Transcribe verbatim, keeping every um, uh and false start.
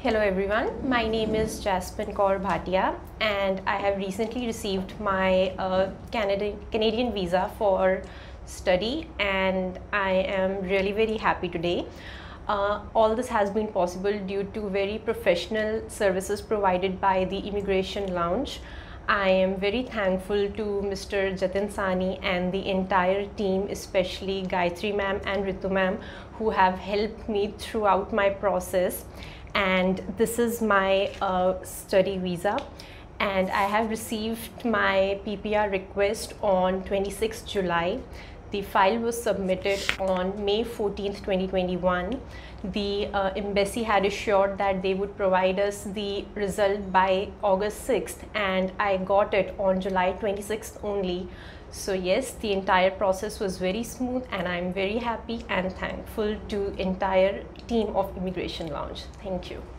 Hello everyone, my name is Jasmine Kaur Bhatia and I have recently received my uh, Canada, Canadian visa for study and I am really very happy today. Uh, all this has been possible due to very professional services provided by the Immigration Lounge. I am very thankful to Mister Jatin Sani and the entire team, especially Gayatri ma'am and Ritu ma'am, who have helped me throughout my process. And this is my uh, study visa, and I have received my P P R request on twenty-sixth July. The file was submitted on May fourteenth twenty twenty-one. The uh, embassy had assured that they would provide us the result by August sixth, and I got it on July twenty-sixth only. So yes, the entire process was very smooth and I'm very happy and thankful to entire team of Immigration Lounge. Thank you.